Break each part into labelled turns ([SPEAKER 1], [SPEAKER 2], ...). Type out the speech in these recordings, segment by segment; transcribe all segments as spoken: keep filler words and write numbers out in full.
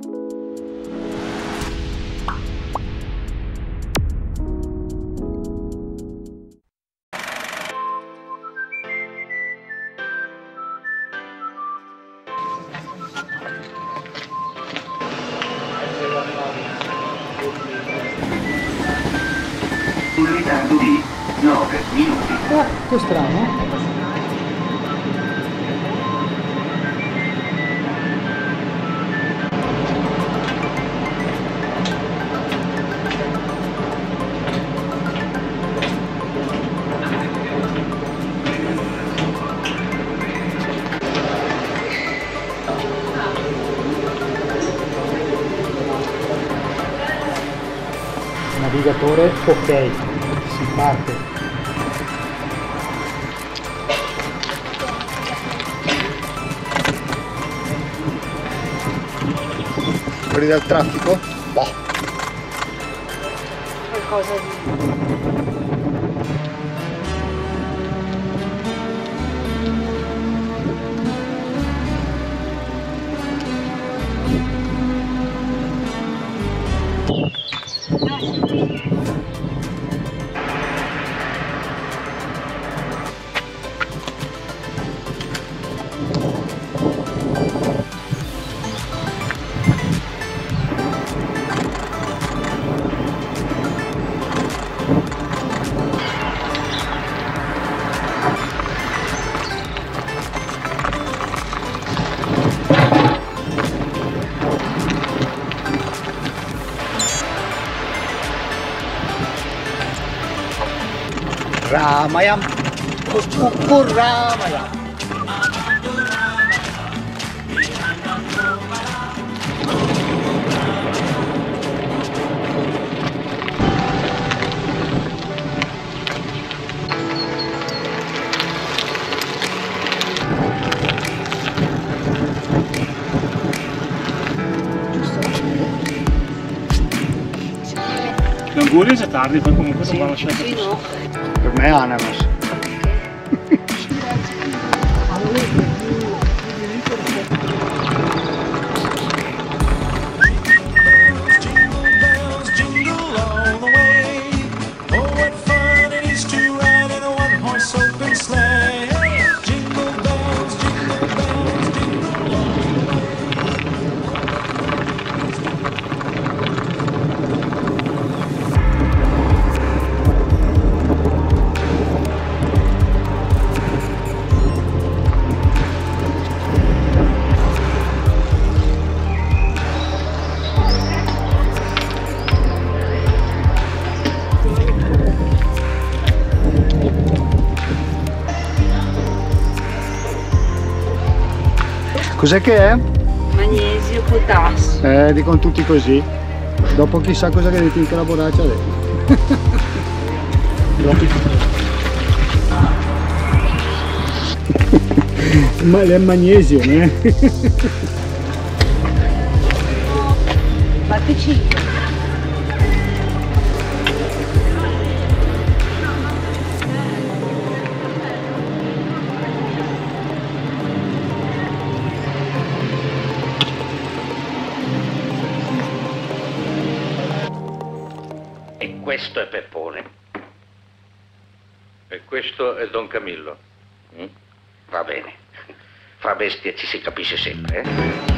[SPEAKER 1] Un ritardo di nove minuti.
[SPEAKER 2] Ah, che strano. Navigatore ok, si parte.
[SPEAKER 3] Fuori dal traffico? Boh.
[SPEAKER 4] Qualcosa di...
[SPEAKER 3] Ramayam, Ukur Ramayam.
[SPEAKER 5] L'augurio è già tardi, poi comunque non vanno sempre
[SPEAKER 4] Sì, no.
[SPEAKER 3] Per me è ananas. Cos'è che è?
[SPEAKER 4] Magnesio, potassio.
[SPEAKER 3] Eh, dicono tutti così. Dopo chissà cosa che metti in quella borraccia dentro. Ma è magnesio, eh?
[SPEAKER 4] Fate cinque.
[SPEAKER 6] E questo è Peppone. E questo è Don Camillo. Mm? Va bene. Fra bestie ci si capisce sempre, eh?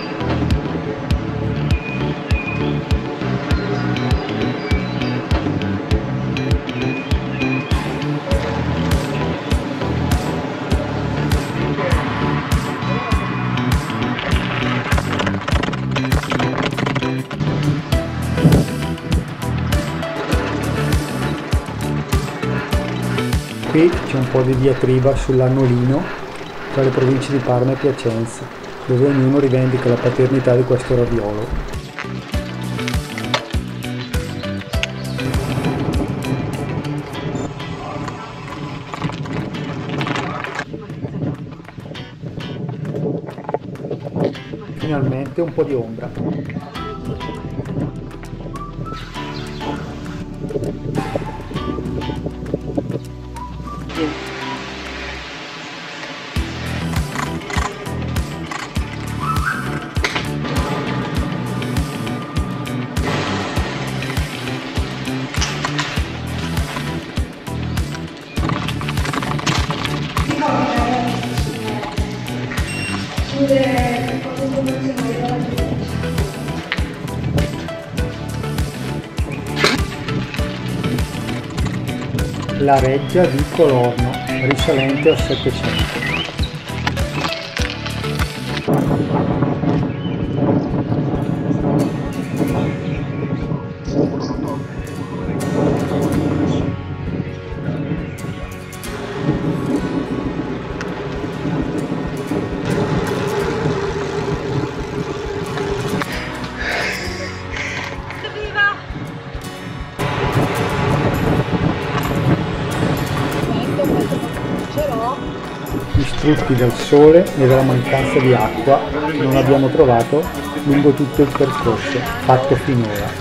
[SPEAKER 2] Qui c'è un po' di diatriba sull'annolino tra le province di Parma e Piacenza, dove ognuno rivendica la paternità di questo raviolo. Finalmente un po' di ombra. La Reggia di Colorno, risalente al Settecento. Distrutti dal sole e dalla mancanza di acqua non abbiamo trovato lungo tutto il percorso fatto finora.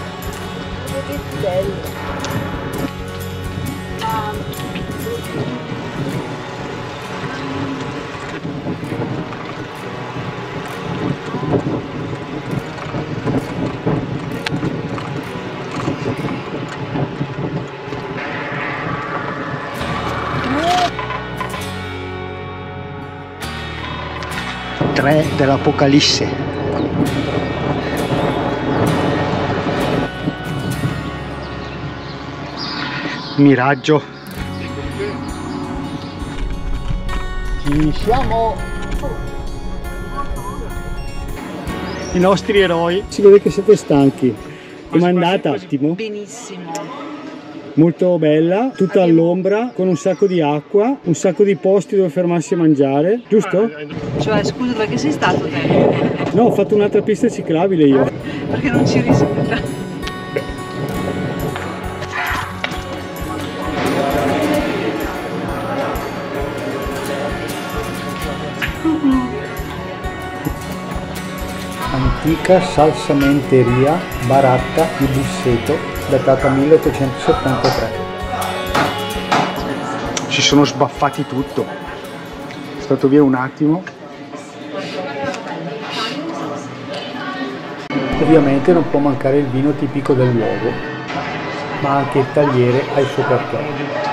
[SPEAKER 3] tre dell'Apocalisse. Miraggio. Ci siamo. I nostri eroi. Si vede che siete stanchi. Com'è andata? Ottimo.
[SPEAKER 4] Benissimo.
[SPEAKER 3] Molto bella, tutta all'ombra, con un sacco di acqua, un sacco di posti dove fermarsi a mangiare, giusto?
[SPEAKER 4] Cioè, scusa, perché sei stato te?
[SPEAKER 3] No, ho fatto un'altra pista ciclabile io.
[SPEAKER 4] Perché non ci risulta.
[SPEAKER 2] Antica salsamenteria baratta di Busseto, datata milleottocentosettantatré.
[SPEAKER 3] Ci sono sbaffati tutto. È stato via un attimo.
[SPEAKER 2] Ovviamente non può mancare il vino tipico del luogo, ma anche il tagliere ha il suo perché.